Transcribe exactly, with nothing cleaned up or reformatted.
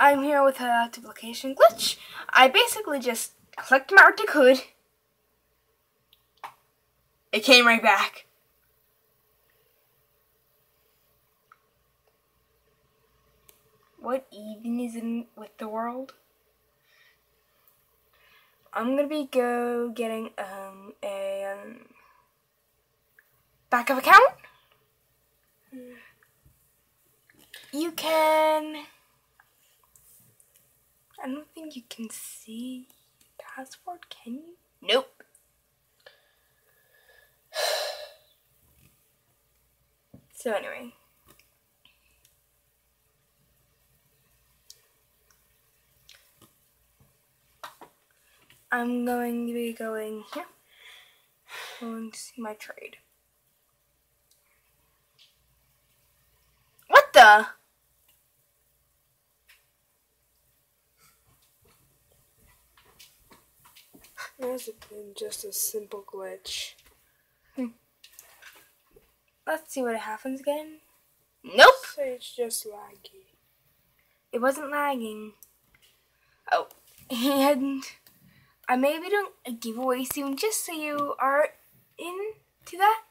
I'm here with a duplication glitch. I basically just clicked marked it could. It came right back. What even is in with the world? I'm gonna be go getting um a um, backup account. You can. I don't think you can see password. Can you? Nope. So anyway. I'm going to be going here. I'm going to see my trade. What the? That's been just a simple glitch. Hmm. Let's see what happens again. Nope. So it's just laggy. It wasn't lagging. Oh, and I may be doing a giveaway soon, just so you are into that.